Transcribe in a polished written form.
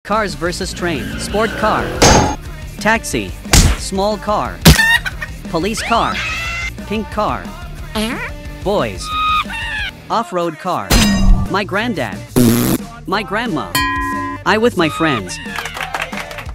Cars versus train. Sport car. Taxi. Small car. Police car. Pink car. Boys. Off-road car. My granddad. My grandma. I with my friends.